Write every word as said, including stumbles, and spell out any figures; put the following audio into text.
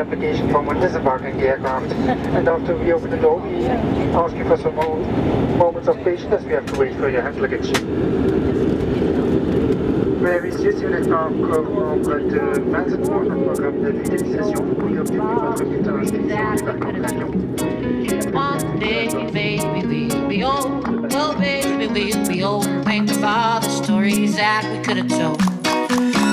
application form on disembarking the aircraft. And after we open the door, we ask you for some more moments of patience as we have to wait for your hand luggage. Ouais, messieurs, si vous n'êtes pas encore en code vingt-sept pour notre programme de fidélisation, vous pouvez obtenir votre bulletin d'inscription du débarquement de l'avion. One day, baby, we'll be old. Oh, baby, we'll be old. Think of all the stories that we could have told.